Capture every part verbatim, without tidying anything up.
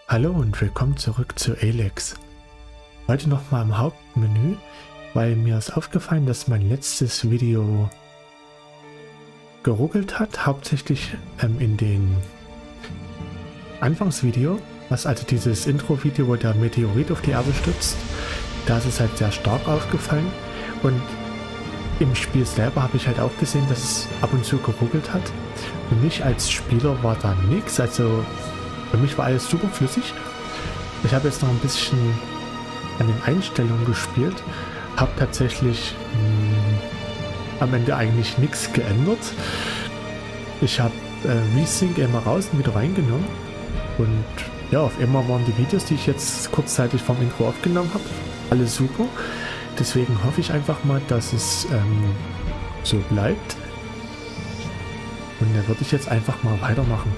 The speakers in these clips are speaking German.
Hallo und willkommen zurück zu Alex. Heute nochmal im Hauptmenü, weil mir ist aufgefallen, dass mein letztes Video geruckelt hat, hauptsächlich ähm, in den Anfangsvideo, was also dieses Intro-Video, wo der Meteorit auf die Erde stürzt, da ist es halt sehr stark aufgefallen und im Spiel selber habe ich halt auch gesehen, dass es ab und zu geruckelt hat. Für mich als Spieler war da nichts, also für mich war alles super flüssig. Ich habe jetzt noch ein bisschen an den Einstellungen gespielt, habe tatsächlich mh, am Ende eigentlich nichts geändert. Ich habe äh, VSync immer raus und wieder reingenommen und ja, auf einmal waren die Videos, die ich jetzt kurzzeitig vom Intro aufgenommen habe, alle super. Deswegen hoffe ich einfach mal, dass es ähm, so bleibt. Und da würde ich jetzt einfach mal weitermachen.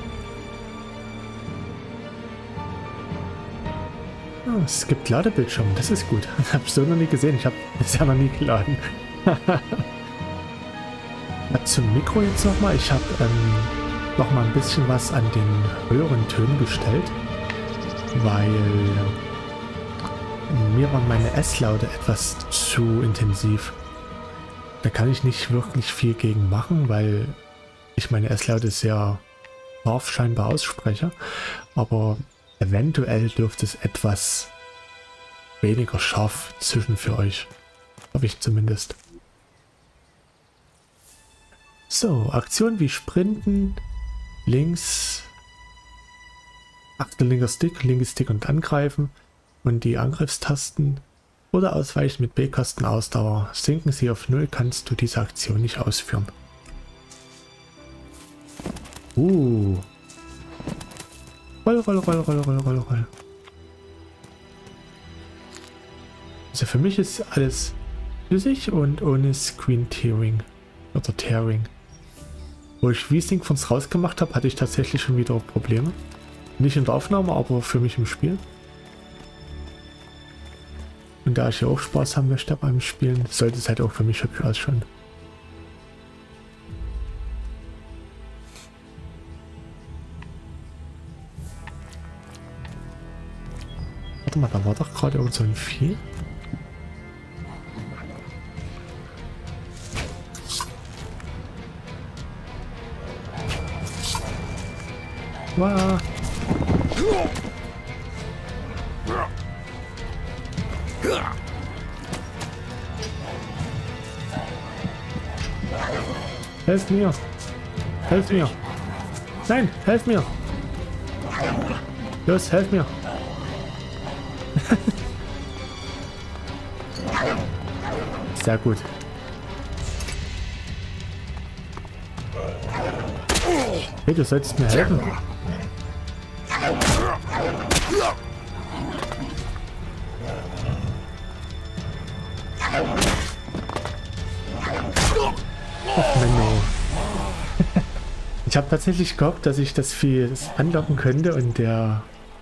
Oh, es gibt Ladebildschirme, das ist gut. Ich habe es so noch nie gesehen, ich habe bisher noch nie geladen. Zum Mikro jetzt nochmal. Ich habe ähm, nochmal ein bisschen was an den höheren Tönen gestellt, weil mir waren meine S-Laute etwas zu intensiv. Da kann ich nicht wirklich viel gegen machen, weil ich meine S-Laute sehr scharf scheinbar ausspreche, aber eventuell dürfte es etwas weniger scharf zwischen für euch. Hoffe ich zumindest. So, Aktionen wie Sprinten, links, achter linker Stick, linker Stick und Angreifen und die Angriffstasten oder Ausweichen mit B-Tastenausdauer. Sinken sie auf null, kannst du diese Aktion nicht ausführen. Uh. Roll, roll, roll, roll, roll, roll, roll. Also für mich ist alles flüssig und ohne Screen Tearing oder Tearing. Wo ich VSync von uns rausgemacht habe, hatte ich tatsächlich schon wieder Probleme. Nicht in der Aufnahme, aber für mich im Spiel. Und da ich ja auch Spaß haben möchte beim Spielen, sollte es halt auch für mich hübsch ausschauen. Warte mal, da war doch gerade irgend so ein Vieh. Wow. Helft mir! Helft mir! Nein, helft mir! Los, helft mir! Sehr gut. Hey, du sollst mir helfen. Ach Menno. Ich habe tatsächlich gehofft, dass ich das Vieh anlocken könnte und der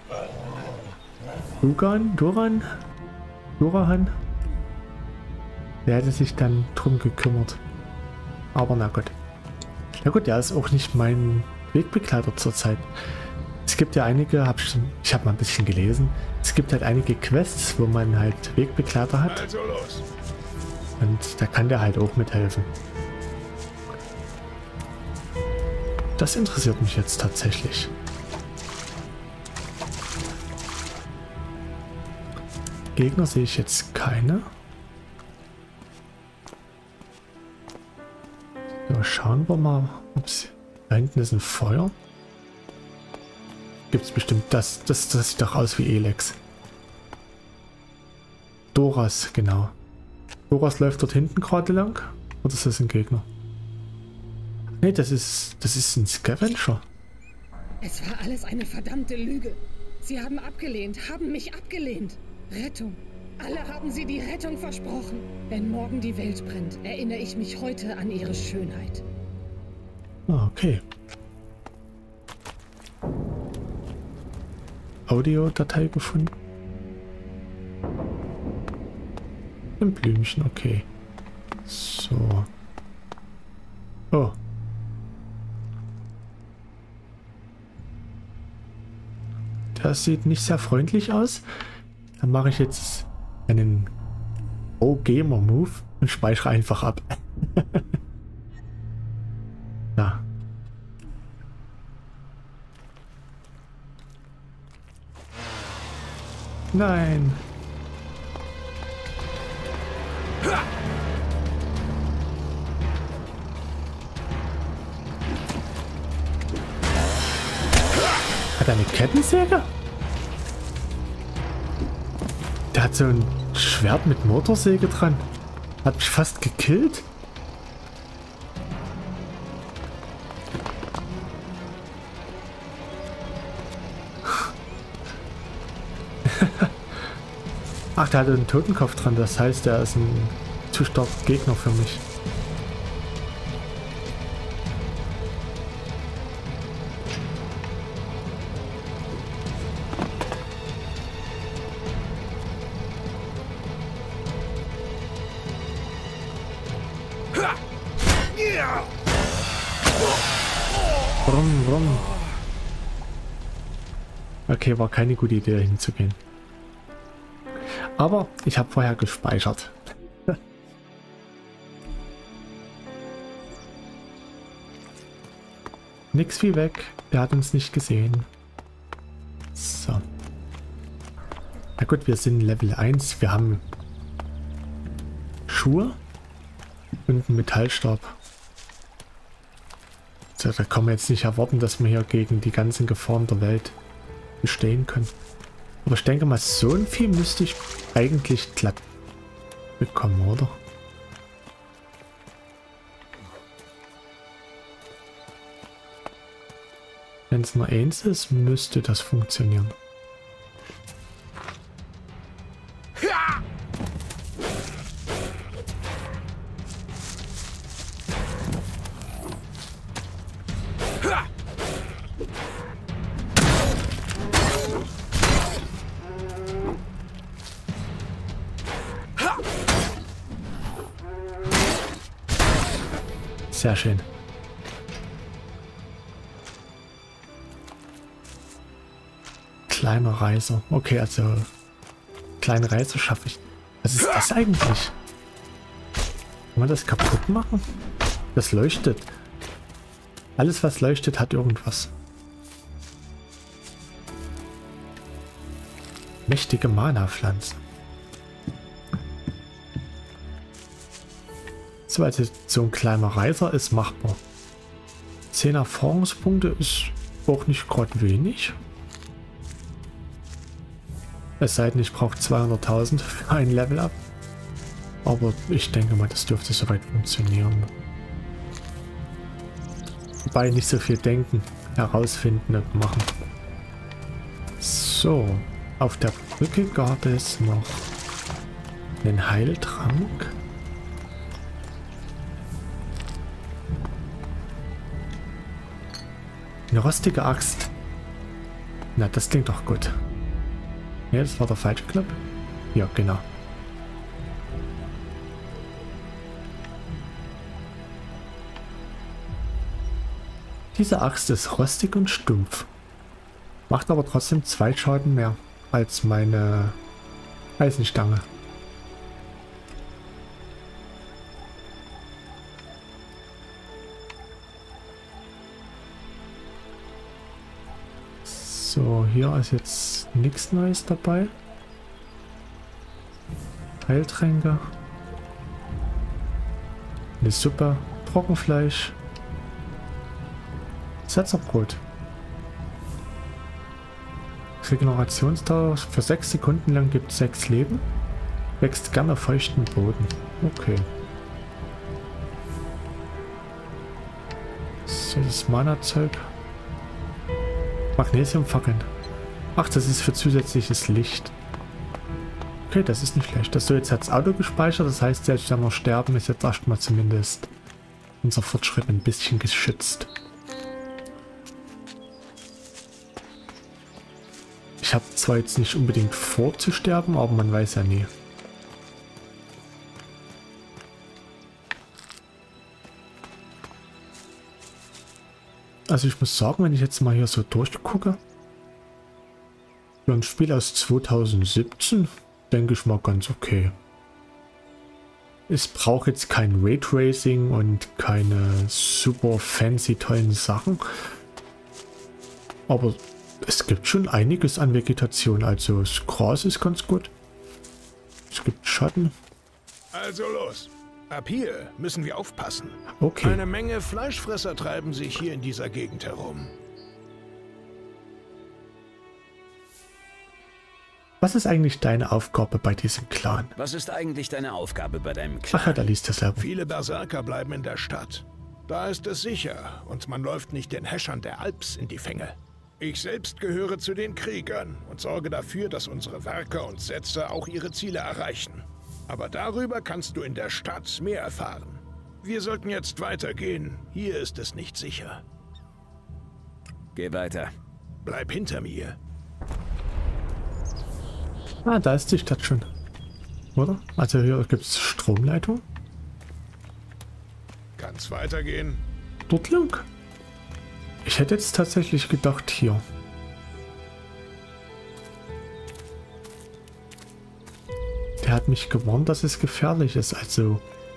Dugan, Duran, Durahan, der hätte sich dann drum gekümmert. Aber na gut. Na gut, der ist auch nicht mein Wegbegleiter zurzeit. Es gibt ja einige, hab ich, ich habe mal ein bisschen gelesen, es gibt halt einige Quests, wo man halt Wegbegleiter hat. Also los. Und da kann der halt auch mithelfen. Das interessiert mich jetzt tatsächlich. Gegner sehe ich jetzt keine. So, schauen wir mal. Ups, da hinten ist ein Feuer. Gibt es bestimmt das, das. Das sieht doch aus wie Alex. Doras, genau. Doras läuft dort hinten gerade lang. Oder ist das ein Gegner? Nee, das ist. Das ist ein Scavenger. Es war alles eine verdammte Lüge. Sie haben abgelehnt, haben mich abgelehnt. Rettung. Alle haben sie die Rettung versprochen. Wenn morgen die Welt brennt, erinnere ich mich heute an ihre Schönheit. Ah, okay. Audiodatei gefunden. Ein Blümchen, okay. So. Oh. Das sieht nicht sehr freundlich aus. Dann mache ich jetzt einen O-Gamer-Move und speichere einfach ab. Ja. Nein. Hat er eine Kettensäge? Der hat so ein Schwert mit Motorsäge dran. Hat mich fast gekillt. Ach, der hat einen Totenkopf dran. Das heißt, er ist ein zu starker Gegner für mich. Brumm, brumm. Okay, war keine gute Idee, da hinzugehen. Aber ich habe vorher gespeichert. Nix wie weg. Der hat uns nicht gesehen. So. Na gut, wir sind Level eins. Wir haben Schuhe und einen Metallstab. So, da kann man jetzt nicht erwarten, dass wir hier gegen die ganzen Gefahren der Welt bestehen können. Aber ich denke mal, so ein Vieh müsste ich eigentlich glatt bekommen, oder? Wenn es nur eins ist, müsste das funktionieren. Sehr schön. Kleiner Reiser. Okay, also kleine Reiser schaffe ich. Was ist das eigentlich? Kann man das kaputt machen? Das leuchtet. Alles, was leuchtet, hat irgendwas. Mächtige Mana-Pflanze. So, also so ein kleiner Reiser ist machbar. zehn Erfahrungspunkte ist auch nicht gerade wenig. Es sei denn, ich brauche zweihunderttausend für ein Level up. Aber ich denke mal, das dürfte soweit funktionieren. Wobei nicht so viel denken, herausfinden und machen. So, auf der Brücke gab es noch einen Heiltrank. Eine rostige Axt. Na, das klingt doch gut. Ja, das war der falsche Knopf. Ja, genau. Diese Axt ist rostig und stumpf. Macht aber trotzdem zwei Schaden mehr als meine Eisenstange. So, hier ist jetzt nichts Neues dabei. Heiltränke. Eine Suppe. Trockenfleisch. Setzerbrot. Regenerationsdauer für sechs Sekunden lang gibt sechs Leben. Wächst gerne auf feuchten Boden. Okay. So, das Mana-Zeug. Magnesiumfackeln. Ach, das ist für zusätzliches Licht. Okay, das ist nicht schlecht. Das so, jetzt hat das Auto gespeichert. Das heißt, selbst wenn wir sterben, ist jetzt erstmal zumindest unser Fortschritt ein bisschen geschützt. Ich habe zwar jetzt nicht unbedingt vor zu sterben, aber man weiß ja nie. Also ich muss sagen, wenn ich jetzt mal hier so durchgucke, Für ein Spiel aus zweitausendsiebzehn denke ich mal ganz okay. Es braucht jetzt kein Raytracing und keine super fancy tollen Sachen. Aber es gibt schon einiges an Vegetation. Also das Gras ist ganz gut. Es gibt Schatten. Also los. Ab hier müssen wir aufpassen. Okay. Eine Menge Fleischfresser treiben sich hier in dieser Gegend herum. Was ist eigentlich deine Aufgabe bei diesem Clan? Was ist eigentlich deine Aufgabe bei deinem Clan? Ach ja, da liest er selber. Viele Berserker bleiben in der Stadt. Da ist es sicher und man läuft nicht den Häschern der Alps in die Fänge. Ich selbst gehöre zu den Kriegern und sorge dafür, dass unsere Werker und Setzer auch ihre Ziele erreichen. Aber darüber kannst du in der Stadt mehr erfahren. Wir sollten jetzt weitergehen. Hier ist es nicht sicher. Geh weiter. Bleib hinter mir. Ah, da ist die Stadt schon. Oder? Also hier gibt es Stromleitung. Kann's weitergehen? Dort lang. Ich hätte jetzt tatsächlich gedacht hier. Der hat mich gewarnt, dass es gefährlich ist. Also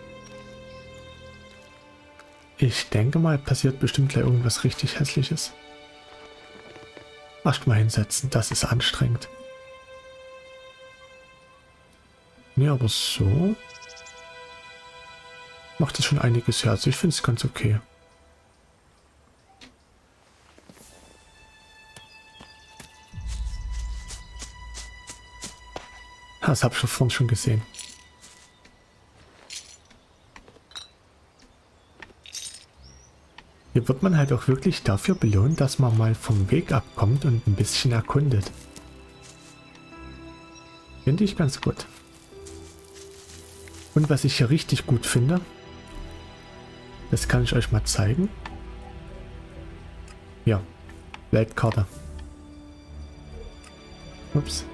ich denke mal, passiert bestimmt gleich irgendwas richtig Hässliches. Erst mal hinsetzen, das ist anstrengend. Nee, aber so macht es schon einiges her. Also ich finde es ganz okay. Das habe ich schon vorhin schon gesehen. Hier wird man halt auch wirklich dafür belohnt, dass man mal vom Weg abkommt und ein bisschen erkundet. Finde ich ganz gut. Und was ich hier richtig gut finde, das kann ich euch mal zeigen. Ja, Weltkarte. Ups.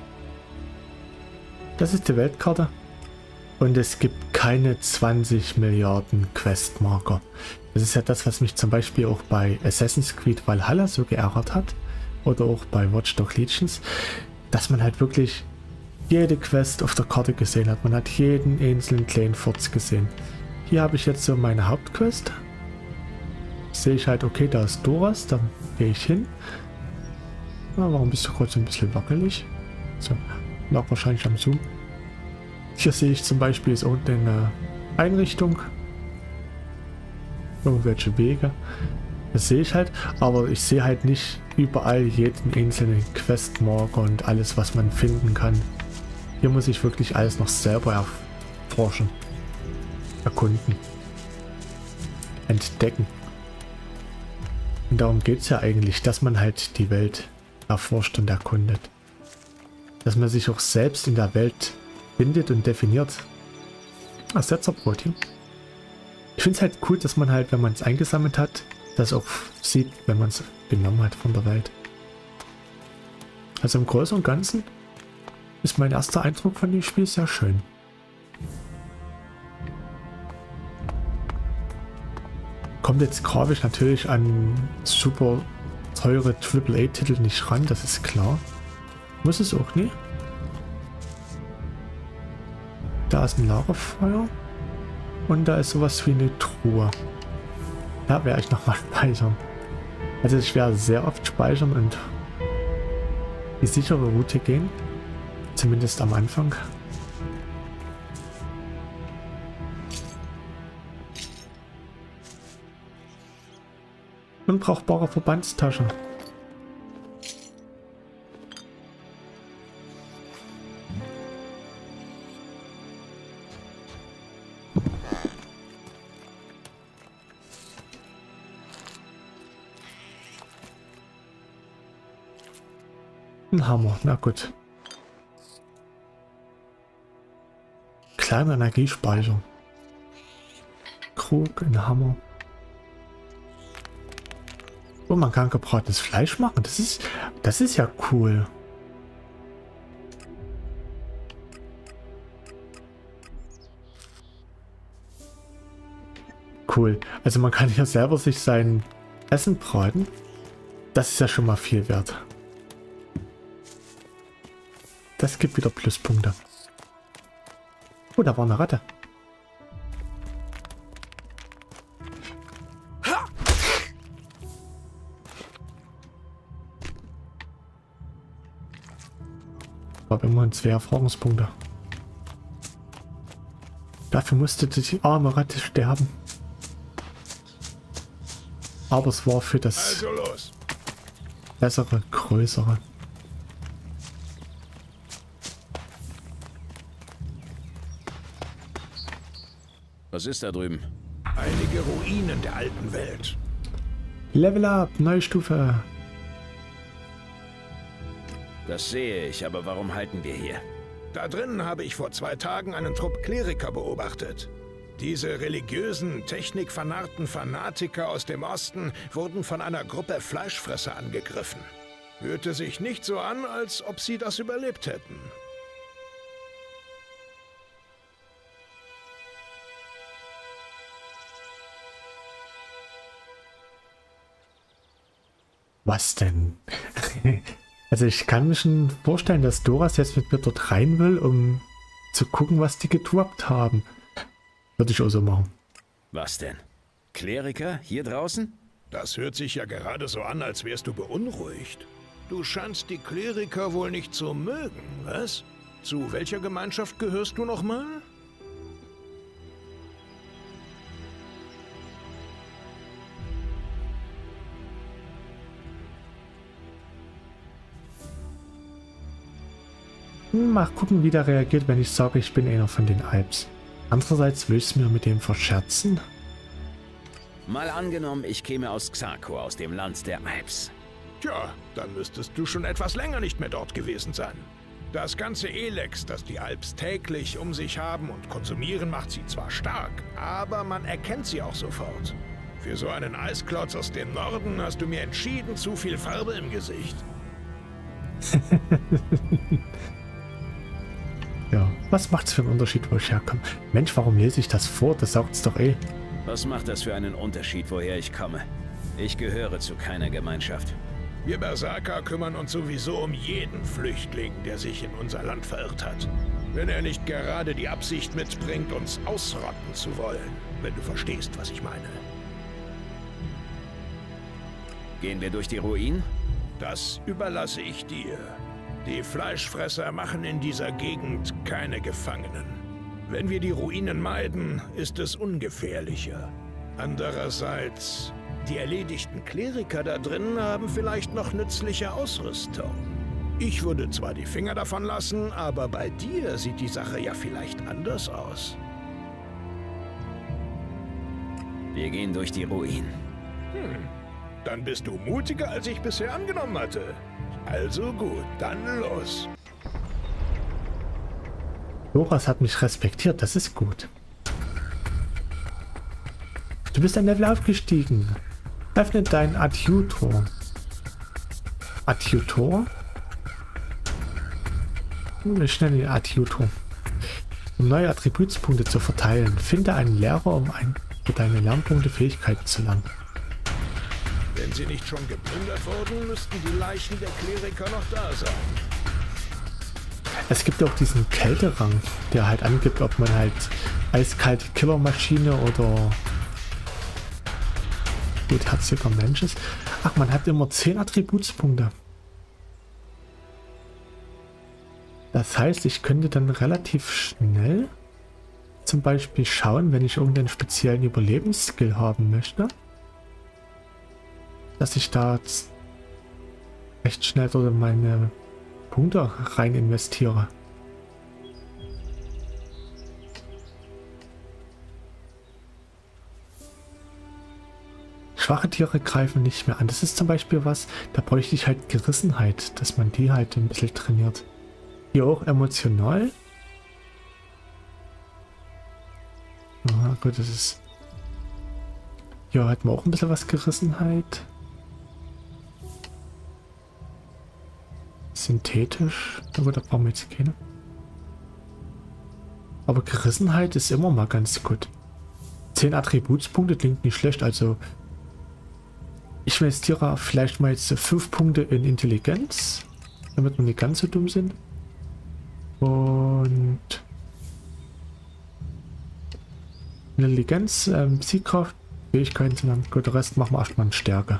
Das ist die Weltkarte. Und es gibt keine zwanzig Milliarden Questmarker. Das ist ja das, was mich zum Beispiel auch bei Assassin's Creed Valhalla so geärgert hat. Oder auch bei Watch Dogs Legion. Dass man halt wirklich jede Quest auf der Karte gesehen hat. Man hat jeden einzelnen kleinen Furz gesehen. Hier habe ich jetzt so meine Hauptquest. Sehe ich halt, okay, da ist Doras, da gehe ich hin. Na, warum bist du gerade so ein bisschen wackelig? So, lag wahrscheinlich am Zoom. Hier sehe ich zum Beispiel ist unten eine Einrichtung. Irgendwelche Wege. Das sehe ich halt, aber ich sehe halt nicht überall jeden einzelnen Questmarker und alles, was man finden kann. Hier muss ich wirklich alles noch selber erforschen, erkunden, entdecken. Und darum geht es ja eigentlich, dass man halt die Welt erforscht und erkundet. Dass man sich auch selbst in der Welt findet und definiert. Ah, Setzerbrot hier. Ich finde es halt cool, dass man halt, wenn man es eingesammelt hat, das auch sieht, wenn man es genommen hat von der Welt. Also im Großen und Ganzen ist mein erster Eindruck von dem Spiel sehr schön. Kommt jetzt grafisch natürlich an super teure Triple A Titel nicht ran, das ist klar. Muss es auch nie. Da ist ein Lagerfeuer. Und da ist sowas wie eine Truhe. Da werde ich nochmal speichern. Also ich werde sehr oft speichern und die sichere Route gehen. Zumindest am Anfang. Unbrauchbare Verbandstasche. Ein Hammer, na gut. Kleiner Energiespeicher. Krug, ein Hammer. Oh, man kann gebratenes Fleisch machen. Das ist, das ist ja cool. Cool. Also man kann hier selber sich sein Essen braten. Das ist ja schon mal viel wert. Das gibt wieder Pluspunkte. Oh, da war eine Ratte. Ich habe immerhin zwei Erfahrungspunkte. Dafür musste die arme Ratte sterben. Aber es war für das Also los. bessere, größere. Was ist da drüben? Einige Ruinen der alten Welt. Level up, neue Stufe. Das sehe ich, aber warum halten wir hier? Da drinnen habe ich vor zwei Tagen einen Trupp Kleriker beobachtet. Diese religiösen, technikvernarrten Fanatiker aus dem Osten wurden von einer Gruppe Fleischfresser angegriffen. Hörte sich nicht so an, als ob sie das überlebt hätten. Was denn? Also ich kann mir schon vorstellen, dass Doras jetzt mit mir dort rein will, um zu gucken, was die gedroppt haben. Würde ich auch so machen. Was denn? Kleriker hier draußen? Das hört sich ja gerade so an, als wärst du beunruhigt. Du scheinst die Kleriker wohl nicht zu mögen, was? Zu welcher Gemeinschaft gehörst du nochmal? Mal gucken, wie der reagiert, wenn ich sage, ich bin einer von den Alps. Andererseits willst du mir mit dem verscherzen? Mal angenommen, ich käme aus Xarkor, aus dem Land der Alps. Tja, dann müsstest du schon etwas länger nicht mehr dort gewesen sein. Das ganze Elex, das die Alps täglich um sich haben und konsumieren, macht sie zwar stark, aber man erkennt sie auch sofort. Für so einen Eisklotz aus dem Norden hast du mir entschieden zu viel Farbe im Gesicht. Ja, was macht's für einen Unterschied, wo ich herkomme? Mensch, warum lese ich das vor? Das sagt's doch eh. Was macht das für einen Unterschied, woher ich komme? Ich gehöre zu keiner Gemeinschaft. Wir Berserker kümmern uns sowieso um jeden Flüchtling, der sich in unser Land verirrt hat. Wenn er nicht gerade die Absicht mitbringt, uns ausrotten zu wollen. Wenn du verstehst, was ich meine. Gehen wir durch die Ruinen? Das überlasse ich dir. Die Fleischfresser machen in dieser Gegend keine Gefangenen. Wenn wir die Ruinen meiden, ist es ungefährlicher. Andererseits, die erledigten Kleriker da drin haben vielleicht noch nützliche Ausrüstung. Ich würde zwar die Finger davon lassen, aber bei dir sieht die Sache ja vielleicht anders aus. Wir gehen durch die Ruinen. Hm, dann bist du mutiger, als ich bisher angenommen hatte. Also gut, dann los. Doras hat mich respektiert, das ist gut. Du bist ein Level aufgestiegen. Öffne dein Adjutor. Adjutor? Ich nenne ihn Adjutor. Um neue Attributspunkte zu verteilen, finde einen Lehrer, um ein, für deine Lernpunkte Fähigkeiten zu lernen. Wenn sie nicht schon geplündert wurden, müssten die Leichen der Kleriker noch da sein. Es gibt auch diesen Kälterang, der halt angibt, ob man halt eiskalte Killermaschine oder gutherziger Mensch ist. Ach, man hat immer zehn Attributspunkte. Das heißt, ich könnte dann relativ schnell zum Beispiel schauen, wenn ich irgendeinen speziellen Überlebensskill haben möchte, dass ich da recht schnell dort meine Punkte rein investiere. Schwache Tiere greifen nicht mehr an. Das ist zum Beispiel was, da bräuchte ich halt Gerissenheit, dass man die halt ein bisschen trainiert. Hier auch emotional. Aha, gut, das ist... Hier hat man auch ein bisschen was Gerissenheit. Synthetisch. Na gut, da brauchen wir jetzt keine. Aber Gerissenheit ist immer mal ganz gut. zehn Attributspunkte klingt nicht schlecht, also ich investiere vielleicht mal jetzt fünf Punkte in Intelligenz, damit wir nicht ganz so dumm sind. Und Intelligenz, ähm, Siegkraft, Fähigkeiten zu lernen. Gut, der Rest machen wir erstmal in Stärke.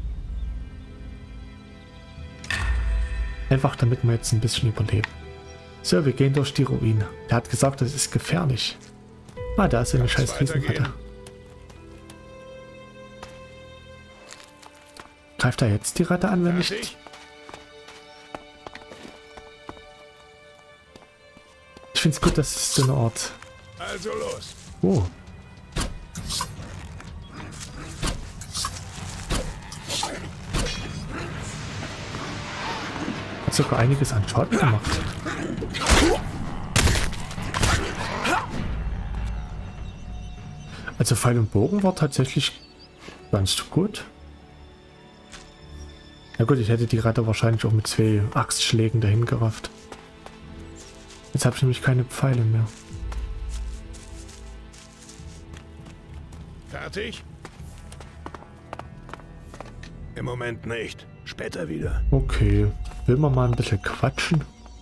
Einfach damit wir jetzt ein bisschen überleben. So, wir gehen durch die Ruine. Der hat gesagt, das ist gefährlich. Ah, da ist eine scheiß Riesenratte. Greift er jetzt die Ratte an, wenn nicht? Ich finde es gut, dass es so eine Art... Also los. Oh. Hat sogar einiges an Schaden gemacht. Also Pfeil und Bogen war tatsächlich ganz gut. Na gut, ich hätte die Ratte wahrscheinlich auch mit zwei Axtschlägen dahin gerafft. Jetzt habe ich nämlich keine Pfeile mehr. Fertig? Im Moment nicht. Später wieder. Okay, will man mal ein bisschen quatschen?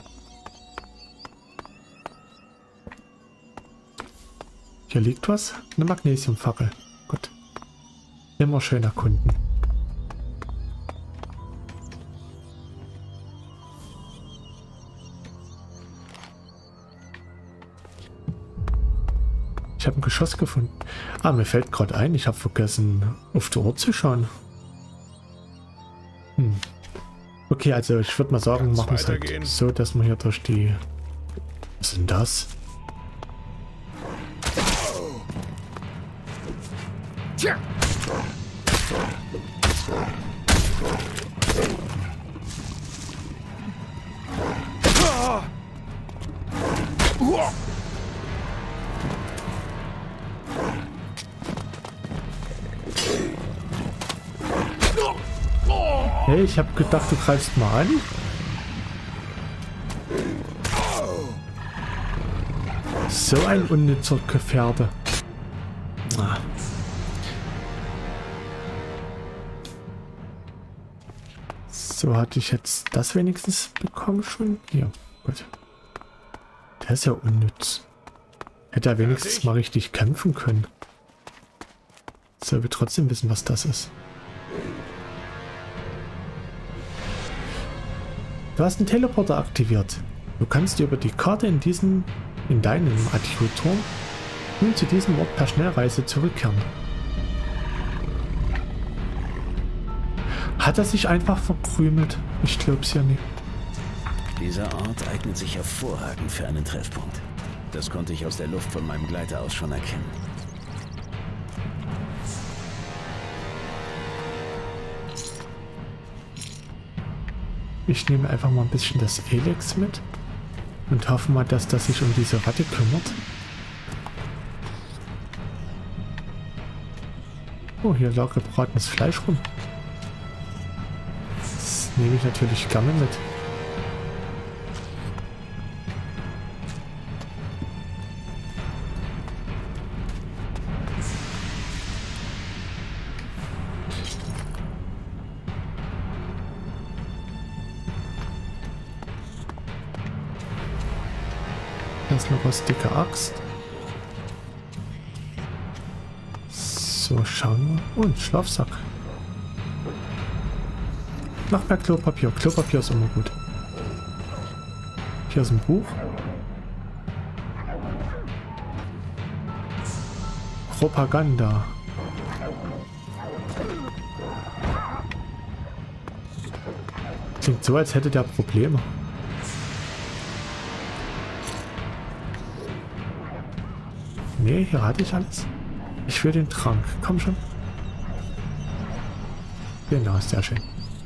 Hier liegt was? Eine Magnesiumfackel. Gut. Immer schön erkunden. Ich habe ein Geschoss gefunden. Ah, mir fällt gerade ein, ich habe vergessen, auf die Uhr zu schauen. Hm. Okay, also ich würde mal sagen, Kann's machen wir es halt so, dass wir hier durch die... Was ist denn das? Tja. Hey, ich habe gedacht, du greifst mal an. So ein unnützer Gefährde. Ah. So, hatte ich jetzt das wenigstens bekommen schon? Ja, gut. Der ist ja unnütz. Hätte er wenigstens mal richtig kämpfen können. Soll wir trotzdem wissen, was das ist. Du hast einen Teleporter aktiviert. Du kannst über die Karte in diesem, in deinem Archivo-Turm nun zu diesem Ort per Schnellreise zurückkehren. Hat er sich einfach verkrümelt? Ich glaub's ja nicht. Dieser Ort eignet sich hervorragend für einen Treffpunkt. Das konnte ich aus der Luft von meinem Gleiter aus schon erkennen. Ich nehme einfach mal ein bisschen das Elex mit und hoffe mal, dass das sich um diese Ratte kümmert. Oh, hier lag gebratenes Fleisch rum. Das nehme ich natürlich gerne mit. Hier ist eine rostige Axt. So, schauen wir. Oh, ein Schlafsack. Noch mehr Klopapier. Klopapier ist immer gut. Hier ist ein Buch. Propaganda. Klingt so, als hätte der Probleme. Nee, hier hatte ich alles. Ich will den Trank. Komm schon. Genau, sehr schön.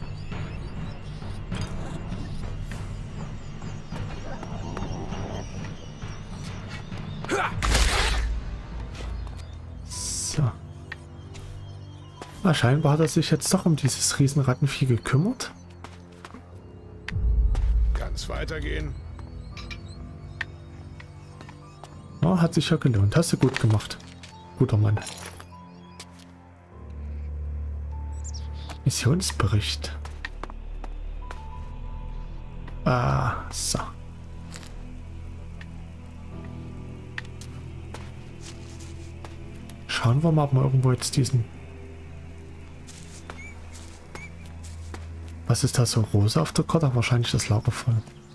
So. Na, scheinbar hat er sich jetzt doch um dieses Riesenrattenvieh gekümmert. Kann's weitergehen? Ja, hat sich ja gelohnt. Hast du gut gemacht. Guter Mann. Missionsbericht. Ah, so. schauen wir mal, ob wir irgendwo jetzt diesen... Was ist da so rosa auf der Karte? Wahrscheinlich das Lagerfeuer.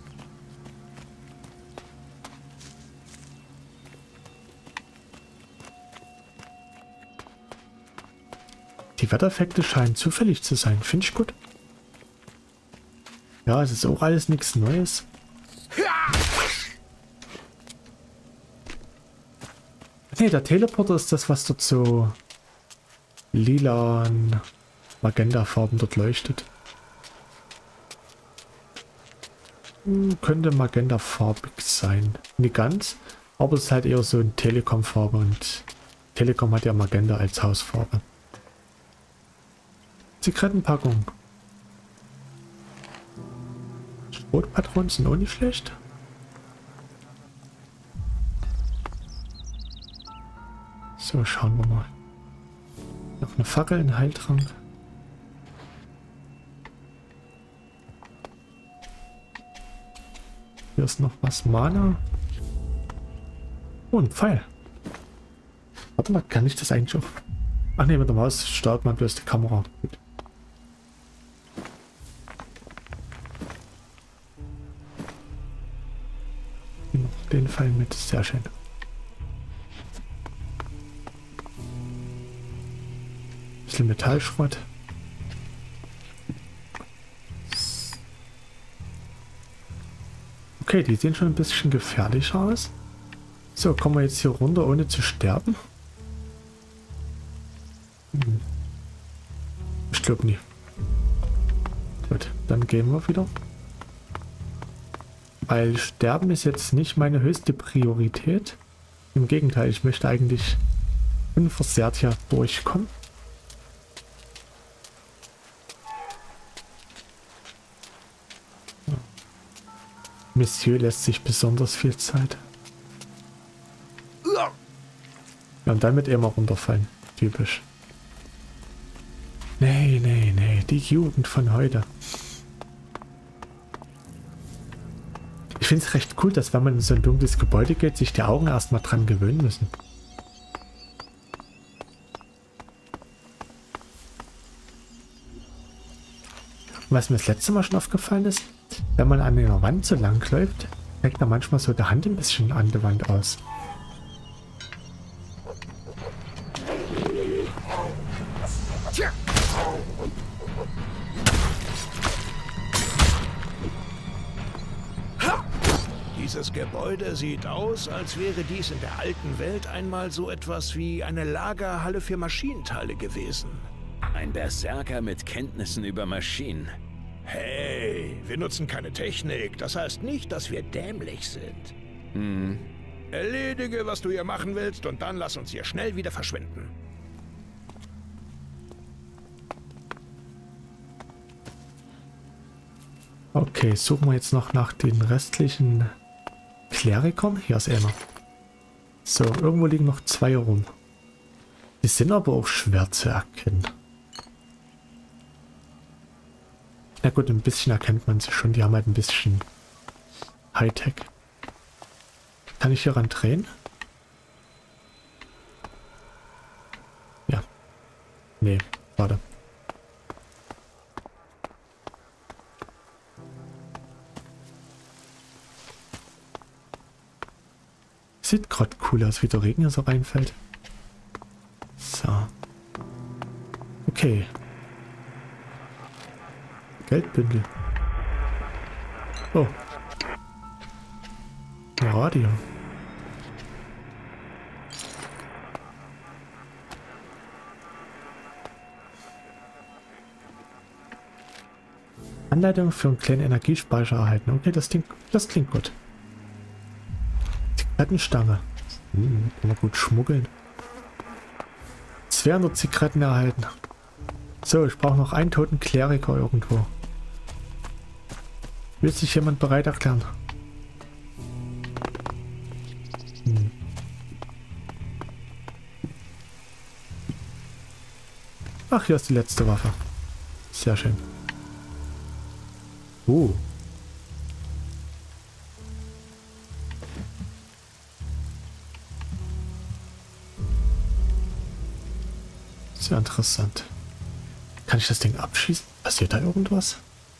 Die Wettereffekte scheinen zufällig zu sein. Finde ich gut. Ja, es ist auch alles nichts Neues. Ne, der Teleporter ist das, was dort so lila und Magenta-Farben dort leuchtet. Hm, könnte Magenta-farbig sein. Nicht ganz, aber es ist halt eher so ein Telekom-Farbe und Telekom hat ja Magenta als Hausfarbe. Zigarettenpackung. Schrotpatronen sind auch nicht schlecht. So, schauen wir mal. Noch eine Fackel, ein Heiltrank. Hier ist noch was. Mana. Oh, ein Pfeil. Warte mal, kann ich das eigentlich auch... Ach ne, mit der Maus startet man bloß die Kamera. Gut. Noch den Pfeil mit, sehr schön. Bisschen Metallschrott. Okay, die sehen schon ein bisschen gefährlich aus. So, kommen wir jetzt hier runter, ohne zu sterben? Hm. Ich glaube nicht. Gut, dann gehen wir wieder. Weil Sterben ist jetzt nicht meine höchste Priorität. Im Gegenteil, ich möchte eigentlich unversehrt hier durchkommen. Monsieur lässt sich besonders viel Zeit. Ja, und dann mit immer runterfallen. Typisch. Nee, nee, nee. Die Jugend von heute. Ich finde es recht cool, dass wenn man in so ein dunkles Gebäude geht, sich die Augen erstmal dran gewöhnen müssen. Was mir das letzte Mal schon aufgefallen ist, wenn man an einer Wand so lang läuft, streckt da manchmal so die Hand ein bisschen an der Wand aus. Dieses Gebäude sieht aus, als wäre dies in der alten Welt einmal so etwas wie eine Lagerhalle für Maschinenteile gewesen. Ein Berserker mit Kenntnissen über Maschinen. Hey, wir nutzen keine Technik. Das heißt nicht, dass wir dämlich sind. Hm. Erledige, was du hier machen willst, und dann lass uns hier schnell wieder verschwinden. Okay, suchen wir jetzt noch nach den restlichen Klerikern. Hier ist einer. So, irgendwo liegen noch zwei rum. Die sind aber auch schwer zu erkennen. Na gut, ein bisschen erkennt man sie schon. Die haben halt ein bisschen Hightech. Kann ich hier ran drehen? Ja. Nee, warte. Sieht gerade cool aus, wie der Regen hier so reinfällt. So. Okay. Geldbündel. Oh. Radio. Anleitung für einen kleinen Energiespeicher erhalten. Okay, das klingt, das klingt gut. Zigarettenstange. Hm, kann man gut schmuggeln. zweihundert Zigaretten erhalten. So, ich brauche noch einen toten Kleriker irgendwo. Will sich jemand bereit erklären? Hm. Ach, hier ist die letzte Waffe. Sehr schön. Uh. Sehr interessant. Kann ich das Ding abschießen? Passiert da irgendwas?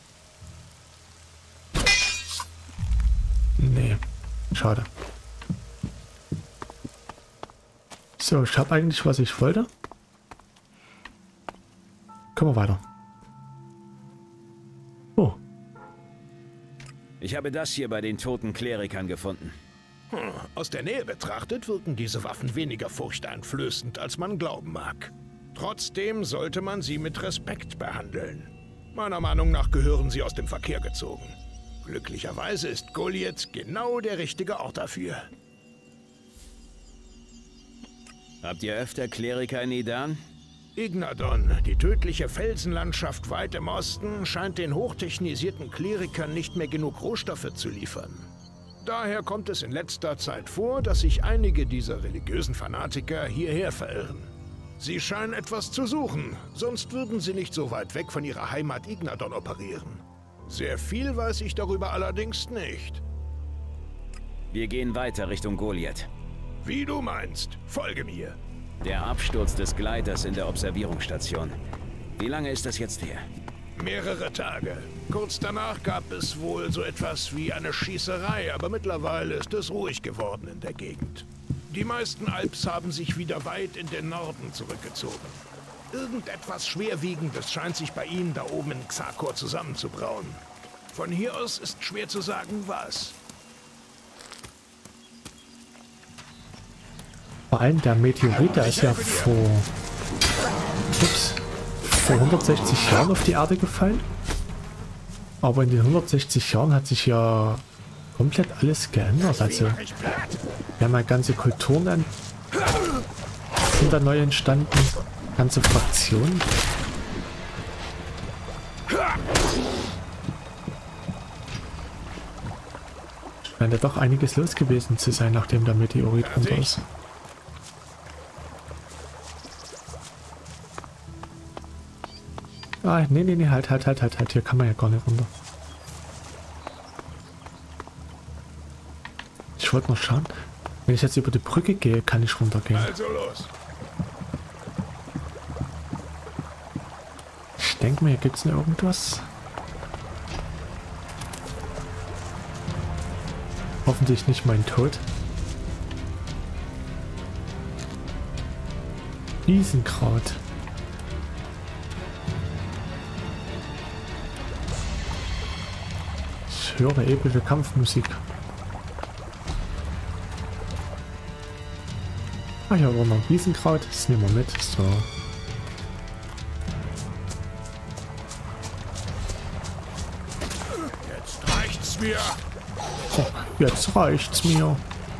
Nee. Schade. So, ich habe eigentlich, was ich wollte. Kommen wir weiter. Oh. Ich habe das hier bei den toten Klerikern gefunden. Hm, aus der Nähe betrachtet wirken diese Waffen weniger furchteinflößend, als man glauben mag. Trotzdem sollte man sie mit Respekt behandeln. Meiner Meinung nach gehören sie aus dem Verkehr gezogen. Glücklicherweise ist Goliath genau der richtige Ort dafür. Habt ihr öfter Kleriker in Idan? Ignadon, die tödliche Felsenlandschaft weit im Osten, scheint den hochtechnisierten Klerikern nicht mehr genug Rohstoffe zu liefern. Daher kommt es in letzter Zeit vor, dass sich einige dieser religiösen Fanatiker hierher verirren. Sie scheinen etwas zu suchen, sonst würden sie nicht so weit weg von ihrer Heimat Ignadon operieren. Sehr viel weiß ich darüber allerdings nicht. Wir gehen weiter Richtung Goliath. Wie du meinst, folge mir. Der Absturz des Gleiters in der Observierungsstation. Wie lange ist das jetzt her? Mehrere Tage. Kurz danach gab es wohl so etwas wie eine Schießerei, aber mittlerweile ist es ruhig geworden in der Gegend. Die meisten Alps haben sich wieder weit in den Norden zurückgezogen. Irgendetwas Schwerwiegendes scheint sich bei ihnen da oben in Xakor zusammenzubrauen. Von hier aus ist schwer zu sagen, was. Vor allem der Meteorit, der ist ja vor, ups, vor hundertsechzig Jahren auf die Erde gefallen. Aber in den hundertsechzig Jahren hat sich ja komplett alles geändert. Also wir haben ja ganze Kulturen an, sind da neu entstanden, ganze Fraktionen. Scheint ja doch einiges los gewesen zu sein, nachdem der Meteorit runter ist. Ah, nee, nee, nee, halt, halt, halt, halt, halt. Hier kann man ja gar nicht runter. Ich wollte noch schauen. Wenn ich jetzt über die Brücke gehe, kann ich runtergehen. Also los. Ich denke mir, hier gibt es noch irgendwas. Hoffentlich nicht mein Tod. Riesenkraut. Ich höre epische Kampfmusik. Ah, hier war noch Riesenkraut. Das nehmen wir mit. So. Jetzt reicht's mir. Oh, jetzt reicht's mir.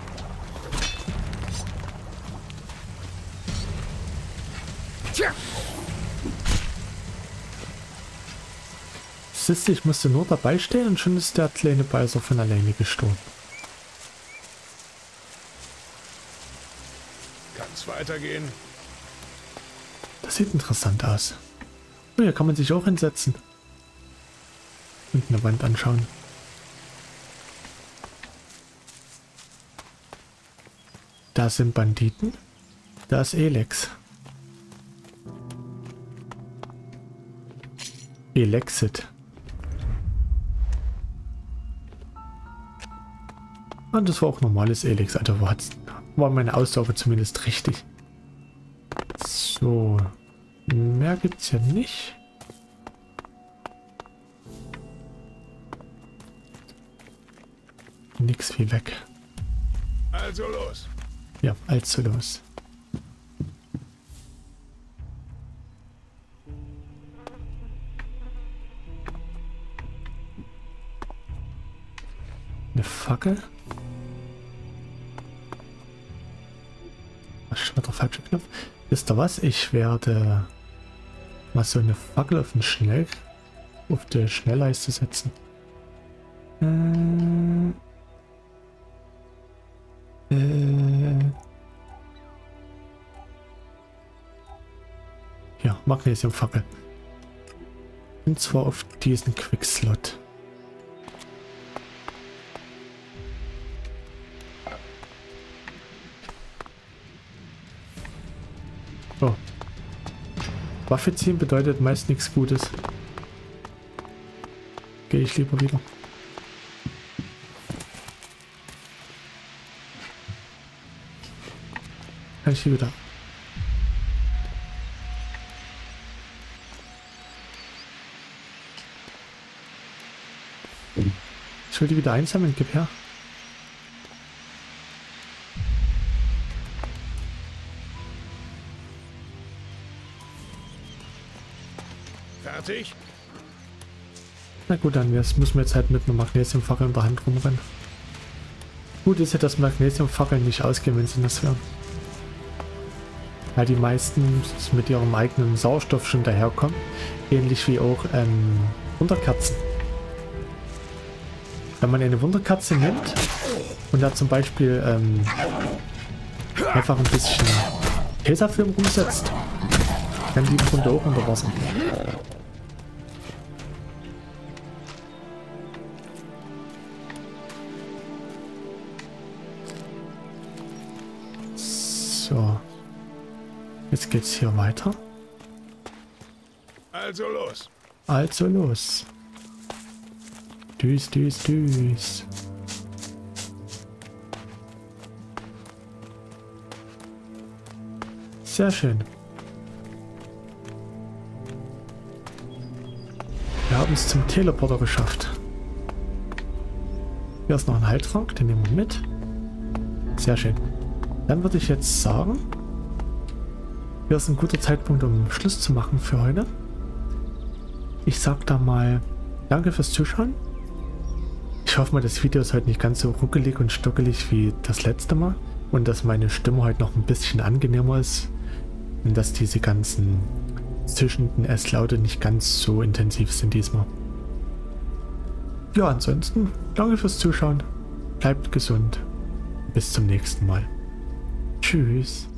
Tja. Siehst du, ich musste nur dabei stehen und schon ist der kleine Beißer von alleine gestorben. Kann's weitergehen? Das sieht interessant aus. Oh, hier kann man sich auch hinsetzen. Und eine Wand anschauen. Da sind Banditen. Da ist Elex. Elexit. Und das war auch normales Elex. Also war, war meine Aussage zumindest richtig. So. Mehr gibt's ja nicht. Nix viel weg. Also los. Ja, also los. Eine Fackel. Was ist schon wieder der falsche Knopf? Wisst ihr was? Ich werde mal so eine Fackel auf den Schnell auf die Schnellleiste setzen. Äh, äh, ja, Magnesiumfackel. Und zwar auf diesen Quickslot. Oh. Waffe ziehen bedeutet meist nichts Gutes. Gehe ich lieber wieder. Kann ich hier wieder. Ich will die wieder einsammeln, gib her. Fertig? Na gut, dann müssen wir jetzt halt mit einer Magnesiumfackel in der Hand rumrennen. Gut ist ja, dass Magnesiumfackeln nicht ausgehen, wenn sie das wären. Weil die meisten mit ihrem eigenen Sauerstoff schon daherkommen. Ähnlich wie auch ähm, Wunderkerzen. Wenn man eine Wunderkerze nimmt und da zum Beispiel ähm, einfach ein bisschen Tesafilm rumsetzt, dann liegt die Runde auch unter Wasser. So. Jetzt geht's hier weiter. Also los. Also los. Düs, düs, düs. Sehr schön. Wir haben es zum Teleporter geschafft. Hier ist noch ein Heiltrank, den nehmen wir mit. Sehr schön. Dann würde ich jetzt sagen, hier ist ein guter Zeitpunkt, um Schluss zu machen für heute. Ich sag da mal danke fürs Zuschauen. Ich hoffe mal, das Video ist heute nicht ganz so ruckelig und stockelig wie das letzte Mal und dass meine Stimme heute noch ein bisschen angenehmer ist und dass diese ganzen zischenden S-Laute nicht ganz so intensiv sind diesmal. Ja, ansonsten danke fürs Zuschauen, bleibt gesund, bis zum nächsten Mal. Tschüss.